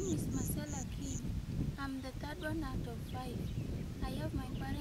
name is Marcella King. I'm the third one out of five. I have my